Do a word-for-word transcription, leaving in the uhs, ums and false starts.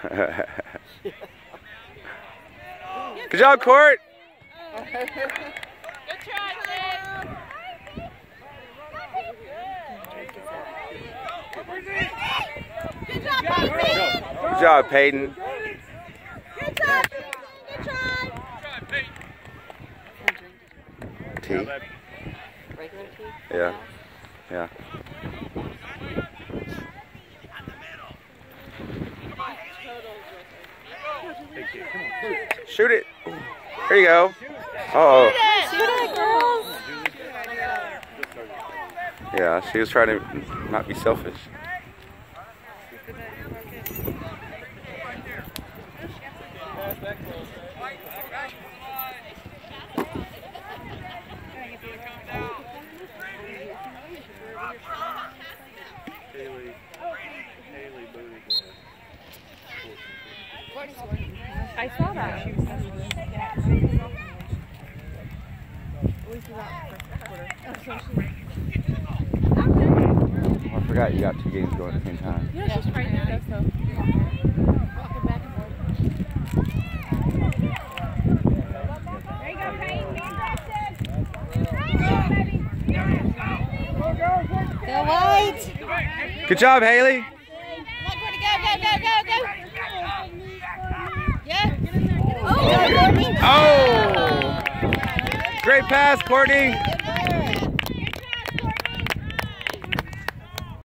Good job, Court. Good try, Jake. Good job, Peyton. Good job, Peyton. Good job. Good try. Tea? Regular tea? Yeah. Yeah. Shoot it. There you go. Uh oh. Shoot it, girls. Yeah, she was trying to not be selfish. I saw that. Oh, I forgot you got two games going at the same time. Yeah, she's right there, though, so. Walking back and forth. There you go, Peyton. Go, White. Good job, Haley. Go, go, go, go, go. Yeah. Oh, Oh! Great pass, Courtney.